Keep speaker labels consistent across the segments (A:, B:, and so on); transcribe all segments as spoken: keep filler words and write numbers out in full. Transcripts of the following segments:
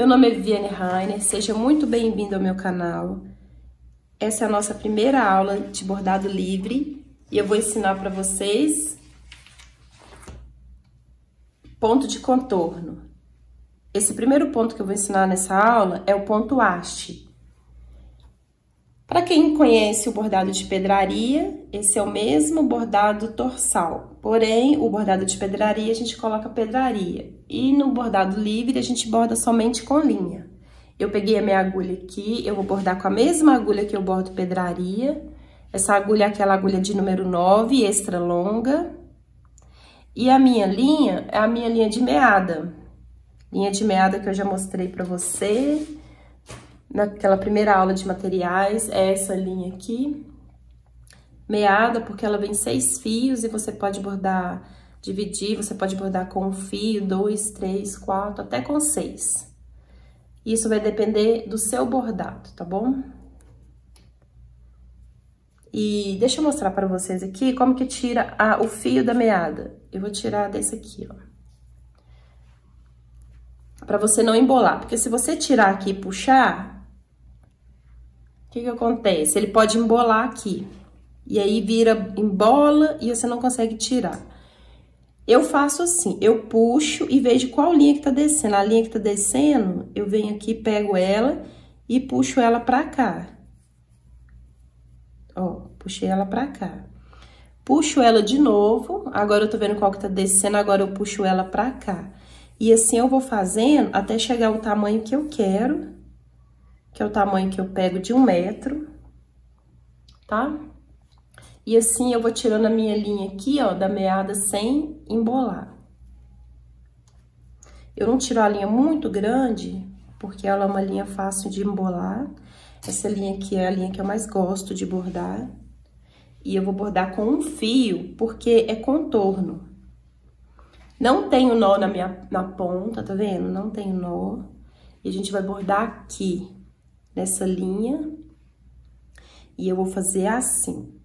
A: Meu nome é Viviane Rainer, seja muito bem-vindo ao meu canal. Essa é a nossa primeira aula de bordado livre e eu vou ensinar para vocês ponto de contorno. Esse primeiro ponto que eu vou ensinar nessa aula é o ponto haste. Para quem conhece o bordado de pedraria, esse é o mesmo bordado torsal. Porém, o bordado de pedraria a gente coloca pedraria. E no bordado livre a gente borda somente com linha. Eu peguei a minha agulha aqui, eu vou bordar com a mesma agulha que eu bordo pedraria. Essa agulha é aquela agulha de número nove, extra longa. E a minha linha é a minha linha de meada. Linha de meada que eu já mostrei pra você naquela primeira aula de materiais, é essa linha aqui. Meada, porque ela vem seis fios e você pode bordar, dividir, você pode bordar com um fio, dois, três, quatro, até com seis. Isso vai depender do seu bordado, tá bom? E deixa eu mostrar pra vocês aqui como que tira a, o fio da meada. Eu vou tirar desse aqui, ó. Pra você não embolar, porque se você tirar aqui e puxar, o que que acontece? Ele pode embolar aqui. E aí vira, embola e você não consegue tirar. Eu faço assim, eu puxo e vejo qual linha que tá descendo. A linha que tá descendo, eu venho aqui, pego ela e puxo ela pra cá. Ó, puxei ela pra cá. Puxo ela de novo, agora eu tô vendo qual que tá descendo, agora eu puxo ela pra cá. E assim eu vou fazendo até chegar ao tamanho que eu quero, que é o tamanho que eu pego de um metro, tá? E assim eu vou tirando a minha linha aqui, ó, da meada sem embolar. Eu não tiro a linha muito grande, porque ela é uma linha fácil de embolar. Essa linha aqui é a linha que eu mais gosto de bordar. E eu vou bordar com um fio, porque é contorno. Não tenho nó na minha na ponta, tá vendo? Não tenho nó. E a gente vai bordar aqui, nessa linha. E eu vou fazer assim.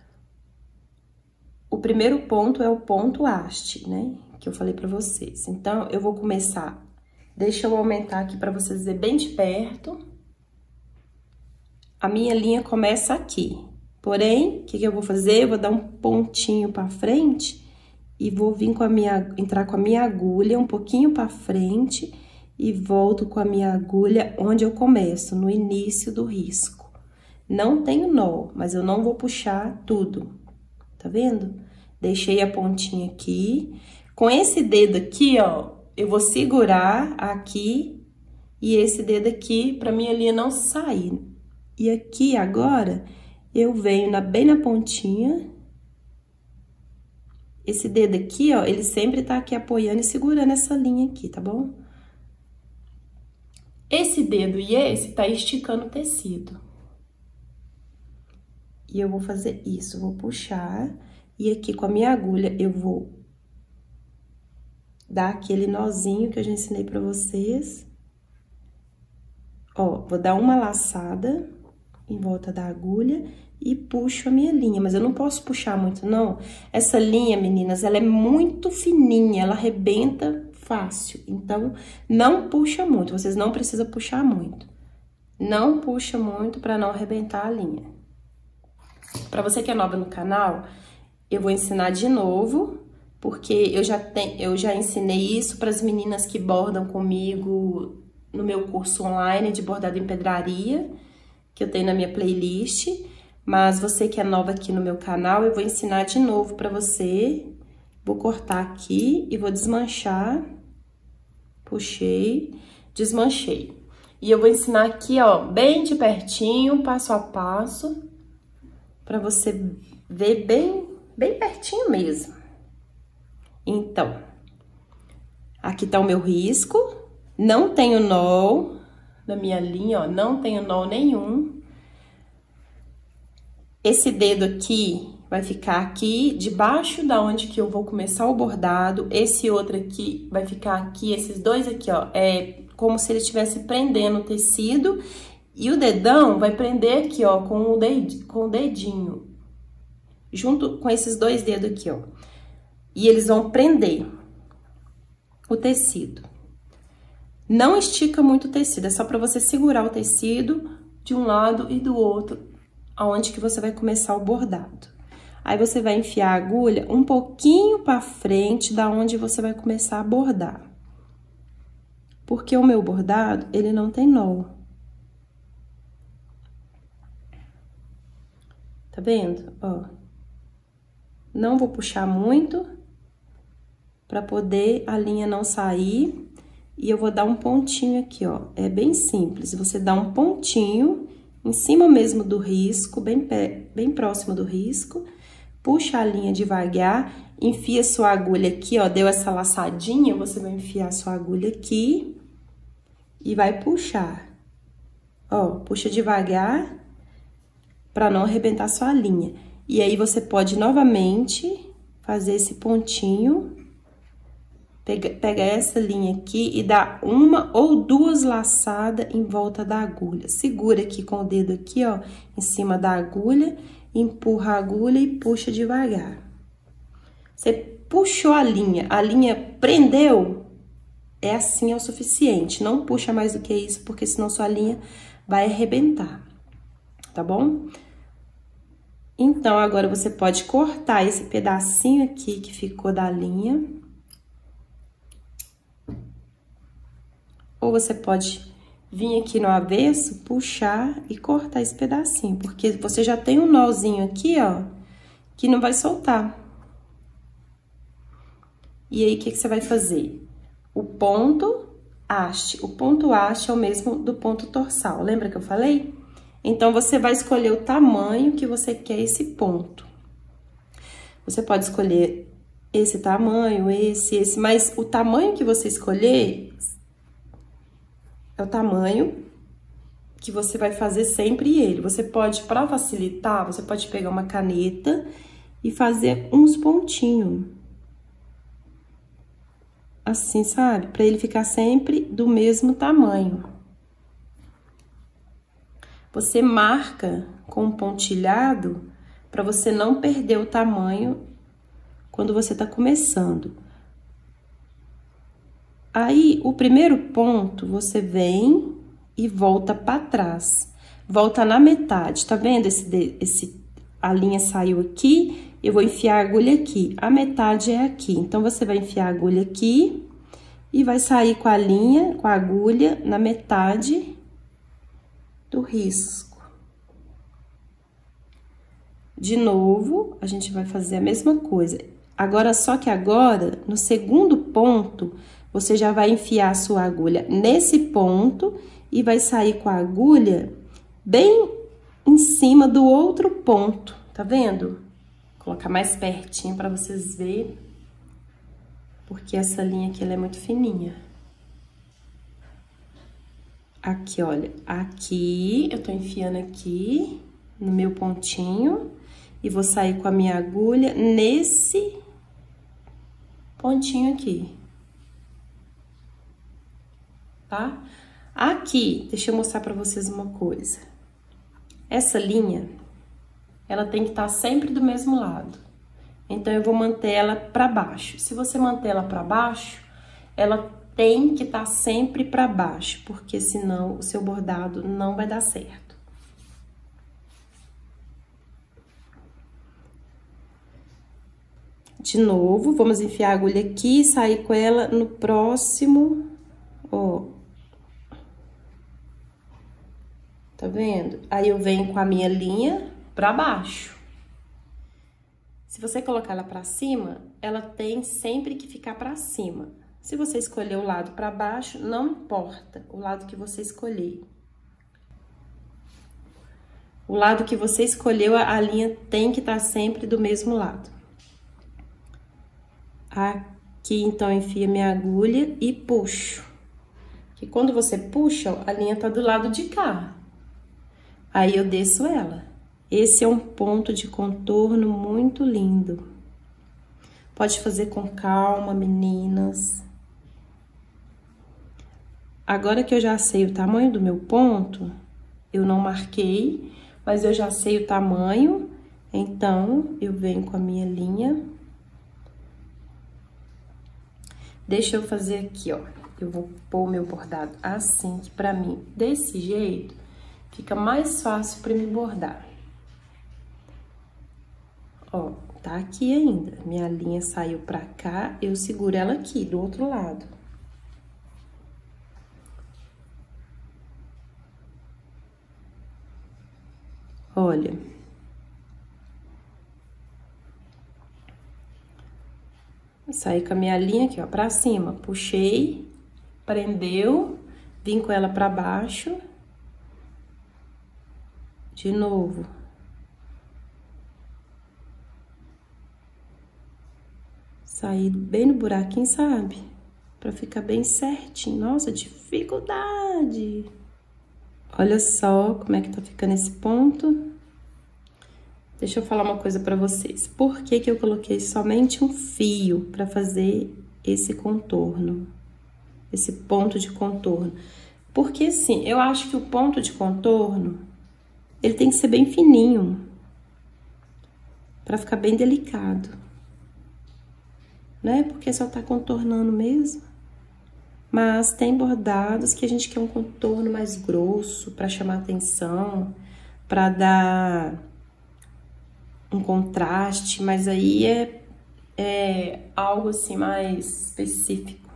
A: O primeiro ponto é o ponto haste, né? Que eu falei pra vocês. Então, eu vou começar... Deixa eu aumentar aqui pra vocês verem bem de perto. A minha linha começa aqui. Porém, o que que eu vou fazer? Eu vou dar um pontinho pra frente e vou vir com a minha... Entrar com a minha agulha um pouquinho pra frente e volto com a minha agulha onde eu começo, no início do risco. Não tenho nó, mas eu não vou puxar tudo. Tá vendo? Deixei a pontinha aqui. Com esse dedo aqui, ó, eu vou segurar aqui e esse dedo aqui pra minha linha não sair. E aqui, agora, eu venho na, bem na pontinha. Esse dedo aqui, ó, ele sempre tá aqui apoiando e segurando essa linha aqui, tá bom? Esse dedo e esse tá esticando o tecido. E eu vou fazer isso, vou puxar, e aqui com a minha agulha eu vou dar aquele nozinho que eu já ensinei pra vocês. Ó, vou dar uma laçada em volta da agulha e puxo a minha linha, mas eu não posso puxar muito, não. Essa linha, meninas, ela é muito fininha, ela arrebenta fácil, então não puxa muito, vocês não precisam puxar muito. Não puxa muito pra não arrebentar a linha. Pra você que é nova no canal, eu vou ensinar de novo, porque eu já, tem, eu já ensinei isso para as meninas que bordam comigo no meu curso online de bordado em pedraria, que eu tenho na minha playlist. Mas você que é nova aqui no meu canal, eu vou ensinar de novo para você. Vou cortar aqui e vou desmanchar. Puxei, desmanchei. E eu vou ensinar aqui, ó, bem de pertinho, passo a passo, para você ver bem, bem pertinho mesmo. Então, aqui tá o meu risco, não tenho nó na minha linha, ó, não tenho nó nenhum. Esse dedo aqui vai ficar aqui debaixo da onde que eu vou começar o bordado, esse outro aqui vai ficar aqui, esses dois aqui, ó, é como se ele estivesse prendendo o tecido. E o dedão vai prender aqui, ó, com o, ded, com o dedinho, junto com esses dois dedos aqui, ó. E eles vão prender o tecido. Não estica muito o tecido, é só pra você segurar o tecido de um lado e do outro, aonde que você vai começar o bordado. Aí, você vai enfiar a agulha um pouquinho pra frente da onde você vai começar a bordar. Porque o meu bordado, ele não tem nó. Tá vendo? Ó. Não vou puxar muito, pra poder a linha não sair. E eu vou dar um pontinho aqui, ó. É bem simples, você dá um pontinho em cima mesmo do risco, bem, bem próximo do risco. Puxa a linha devagar, enfia sua agulha aqui, ó, deu essa laçadinha, você vai enfiar sua agulha aqui e vai puxar. Ó, puxa devagar para não arrebentar sua linha. E aí, você pode novamente fazer esse pontinho, pega, pega essa linha aqui e dá uma ou duas laçadas em volta da agulha. Segura aqui com o dedo aqui, ó, em cima da agulha. Empurra a agulha e puxa devagar. Você puxou a linha, a linha prendeu, é assim é o suficiente. Não puxa mais do que isso, porque senão sua linha vai arrebentar, tá bom? Então, agora você pode cortar esse pedacinho aqui que ficou da linha. Ou você pode vir aqui no avesso, puxar e cortar esse pedacinho, porque você já tem um nozinho aqui, ó, que não vai soltar. E aí, o que que você vai fazer? O ponto haste. O ponto haste é o mesmo do ponto torsal, lembra que eu falei? Então, você vai escolher o tamanho que você quer esse ponto. Você pode escolher esse tamanho, esse, esse, mas o tamanho que você escolher é o tamanho que você vai fazer sempre ele. Você pode, para facilitar, você pode pegar uma caneta e fazer uns pontinhos. Assim, sabe? Para ele ficar sempre do mesmo tamanho. Você marca com um pontilhado para você não perder o tamanho quando você tá começando. Aí, o primeiro ponto, você vem e volta para trás. Volta na metade, tá vendo? Esse, esse, a linha saiu aqui, eu vou enfiar a agulha aqui. A metade é aqui. Então, você vai enfiar a agulha aqui e vai sair com a linha, com a agulha, na metade do risco. De novo, a gente vai fazer a mesma coisa. Agora, só que agora, no segundo ponto, você já vai enfiar a sua agulha nesse ponto e vai sair com a agulha bem em cima do outro ponto, tá vendo? Vou colocar mais pertinho para vocês verem, porque essa linha aqui, ela é muito fininha. Aqui, olha, aqui, eu tô enfiando aqui no meu pontinho e vou sair com a minha agulha nesse pontinho aqui. Tá? Aqui, deixa eu mostrar pra vocês uma coisa. Essa linha, ela tem que estar sempre do mesmo lado. Então, eu vou manter ela pra baixo. Se você manter ela pra baixo, ela tem que estar sempre pra baixo, porque senão o seu bordado não vai dar certo. De novo, vamos enfiar a agulha aqui e sair com ela no próximo, ó. Tá vendo? Aí, eu venho com a minha linha pra baixo. Se você colocar ela pra cima, ela tem sempre que ficar pra cima. Se você escolher o lado pra baixo, não importa o lado que você escolher. O lado que você escolheu, a linha tem que estar sempre do mesmo lado. Aqui, então, enfia minha agulha e puxo. Que quando você puxa, ó, a linha tá do lado de cá. Aí, eu desço ela. Esse é um ponto de contorno muito lindo. Pode fazer com calma, meninas. Agora que eu já sei o tamanho do meu ponto, eu não marquei, mas eu já sei o tamanho, então, eu venho com a minha linha. Deixa eu fazer aqui, ó. eu vou pôr o meu bordado assim, que pra mim, desse jeito, fica mais fácil pra me bordar. Ó, tá aqui ainda. Minha linha saiu pra cá, eu seguro ela aqui, do outro lado. Olha. Saí com a minha linha aqui, ó, pra cima. Puxei, prendeu, vim com ela pra baixo. De novo. Saí bem no buraquinho, sabe? Pra ficar bem certinho. Nossa, dificuldade! Olha só como é que tá ficando esse ponto. Deixa eu falar uma coisa pra vocês. Por que que eu coloquei somente um fio pra fazer esse contorno? Esse ponto de contorno? Porque, assim, eu acho que o ponto de contorno, ele tem que ser bem fininho. Pra ficar bem delicado. Né? Porque só tá contornando mesmo. Mas tem bordados que a gente quer um contorno mais grosso pra chamar atenção, pra dar um contraste, mas aí é, é algo assim mais específico.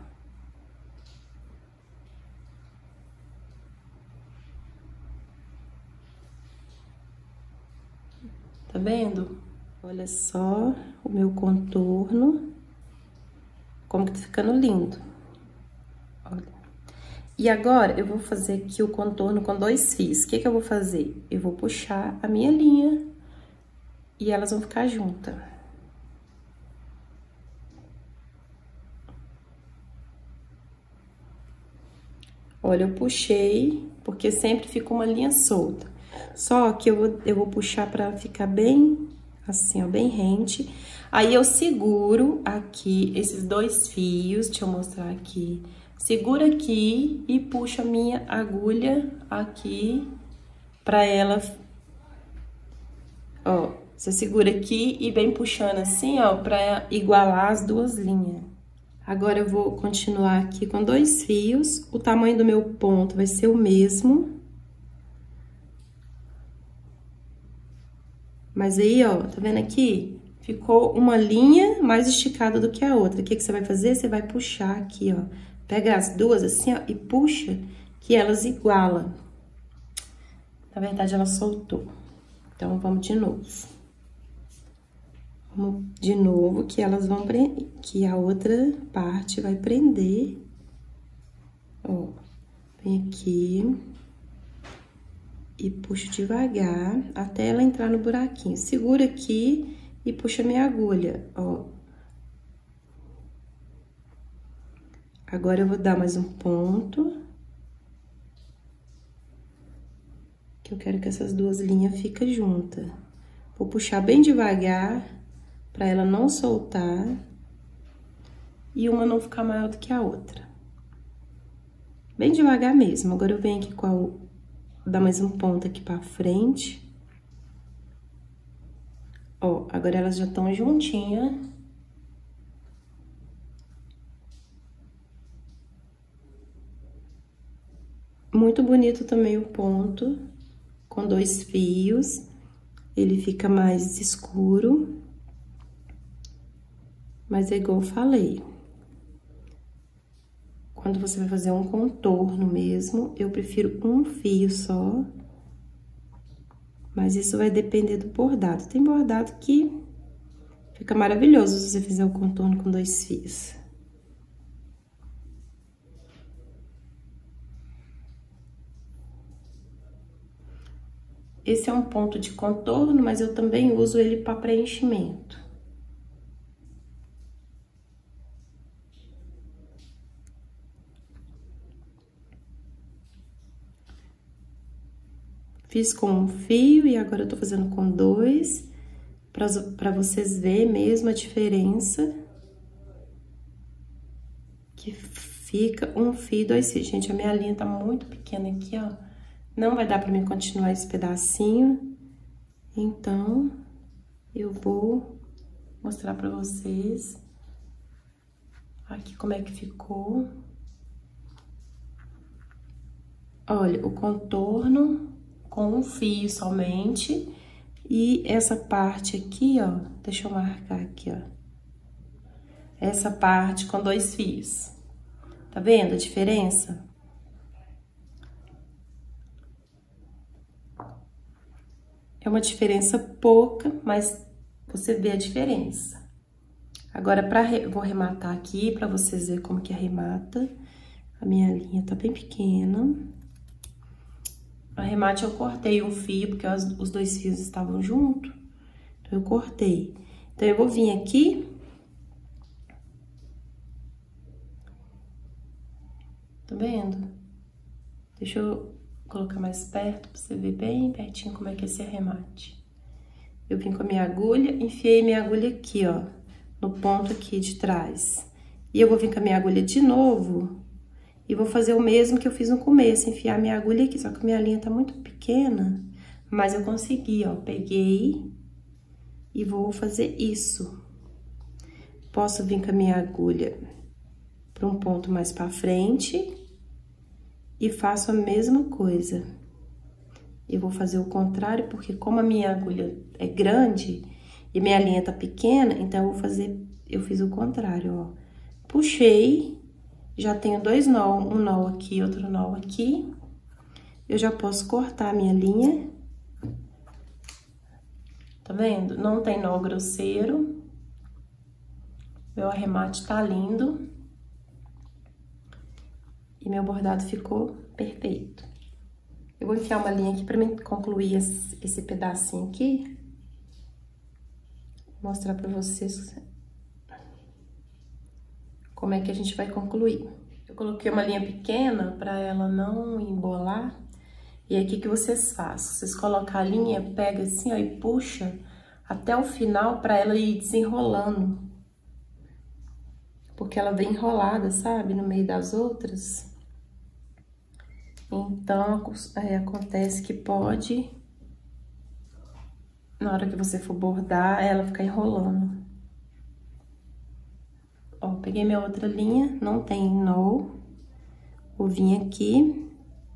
A: Tá vendo? Olha só o meu contorno, como que tá ficando lindo. Olha. E agora, eu vou fazer aqui o contorno com dois fios. O que que eu vou fazer? Eu vou puxar a minha linha e elas vão ficar juntas. Olha, eu puxei, porque sempre fica uma linha solta. Só que eu vou, eu vou puxar pra ficar bem, assim, ó, bem rente. Aí, eu seguro aqui esses dois fios, deixa eu mostrar aqui. Seguro aqui e puxo a minha agulha aqui pra ela... Ó, você segura aqui e vem puxando assim, ó, pra igualar as duas linhas. Agora, eu vou continuar aqui com dois fios. O tamanho do meu ponto vai ser o mesmo. Mas aí, ó, tá vendo aqui? Ficou uma linha mais esticada do que a outra. O que que você vai fazer? Você vai puxar aqui, ó. Pega as duas assim, ó, e puxa, que elas igualam. Na verdade, ela soltou. Então, vamos de novo. Vamos de novo, que elas vão prender, que a outra parte vai prender. Ó, vem aqui e puxo devagar até ela entrar no buraquinho. Segura aqui e puxa minha agulha, ó. Agora, eu vou dar mais um ponto. Que eu quero que essas duas linhas fiquem juntas. Vou puxar bem devagar, pra ela não soltar. E uma não ficar maior do que a outra. Bem devagar mesmo. Agora, eu venho aqui com a... Vou dar mais um ponto aqui pra frente. Ó, agora elas já estão juntinhas. Muito bonito também o ponto, com dois fios. Ele fica mais escuro. Mas é igual eu falei. Quando você vai fazer um contorno mesmo, eu prefiro um fio só. Mas isso vai depender do bordado. Tem bordado que fica maravilhoso se você fizer o contorno com dois fios. Esse é um ponto de contorno, mas eu também uso ele para preenchimento. Fiz com um fio e agora eu tô fazendo com dois, para vocês verem mesmo a diferença. Que fica um fio e dois fios. Gente, a minha linha tá muito pequena aqui, ó. Não vai dar pra mim continuar esse pedacinho. Então, eu vou mostrar pra vocês aqui como é que ficou. Olha, o contorno com um fio somente. E essa parte aqui, ó, deixa eu marcar aqui, ó. Essa parte com dois fios. Tá vendo a diferença? É uma diferença pouca, mas você vê a diferença. Agora, pra, re... vou arrematar aqui pra vocês verem como que arremata. A minha linha tá bem pequena. Arremate eu cortei um fio, porque os, os dois fios estavam juntos. Então, eu cortei. Então, eu vou vir aqui. Tá vendo? Deixa eu colocar mais perto pra você ver bem pertinho como é que é esse arremate. Eu vim com a minha agulha, enfiei minha agulha aqui, ó, no ponto aqui de trás. E eu vou vir com a minha agulha de novo e vou fazer o mesmo que eu fiz no começo, enfiar minha agulha aqui, só que a minha linha tá muito pequena, mas eu consegui, ó, peguei e vou fazer isso. Posso vir com a minha agulha para um ponto mais pra frente e faço a mesma coisa. Eu vou fazer o contrário, porque como a minha agulha é grande e minha linha tá pequena, então eu vou fazer, eu fiz o contrário, ó. Puxei, já tenho dois nó, um nó aqui, outro nó aqui. Eu já posso cortar a minha linha. Tá vendo? Não tem nó grosseiro. Meu arremate tá lindo. E meu bordado ficou perfeito. Eu vou enfiar uma linha aqui pra mim concluir esse, esse pedacinho aqui. Vou mostrar pra vocês como é que a gente vai concluir. Eu coloquei uma linha pequena pra ela não embolar. E aí, o que que vocês fazem? Vocês colocam a linha, pega assim, ó, e puxa até o final pra ela ir desenrolando. Porque ela vem enrolada, sabe? No meio das outras. Então, é, acontece que pode, na hora que você for bordar, ela ficar enrolando. Ó, peguei minha outra linha, não tem nó. Vou vir aqui.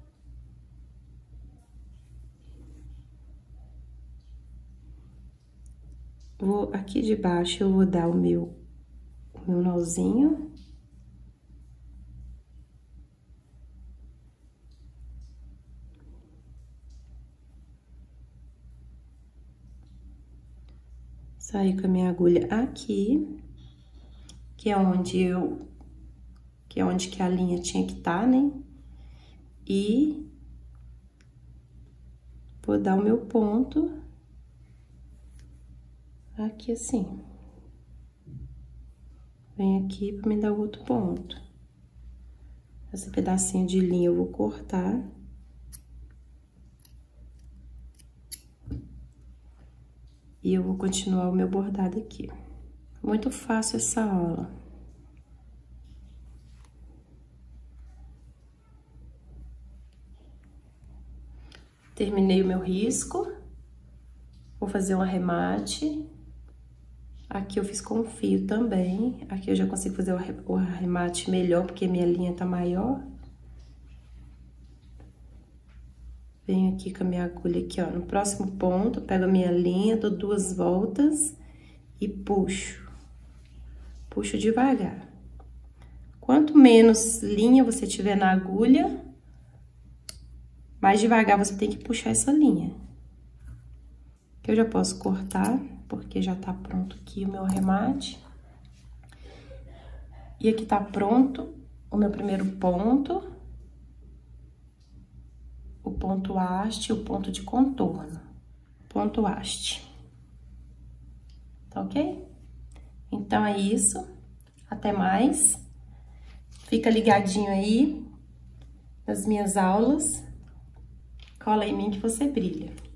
A: Vou, aqui de baixo eu vou dar o meu, o meu nozinho. Saí com a minha agulha aqui, que é onde eu, que é onde que a linha tinha que estar, né? E vou dar o meu ponto aqui assim. Vem aqui pra me dar o outro ponto. Esse pedacinho de linha eu vou cortar. E eu vou continuar o meu bordado aqui. Muito fácil essa aula. Terminei o meu risco. Vou fazer um arremate. Aqui eu fiz com fio também. Aqui eu já consigo fazer o arremate melhor, porque minha linha tá maior. Venho aqui com a minha agulha aqui, ó, no próximo ponto, pego a minha linha, dou duas voltas e puxo. Puxo devagar. Quanto menos linha você tiver na agulha, mais devagar você tem que puxar essa linha. Que eu já posso cortar, porque já tá pronto aqui o meu arremate. E aqui tá pronto o meu primeiro ponto. O ponto haste e o ponto de contorno. Ponto haste. Tá ok? Então, é isso. Até mais. Fica ligadinho aí nas minhas aulas. Cola em mim que você brilha.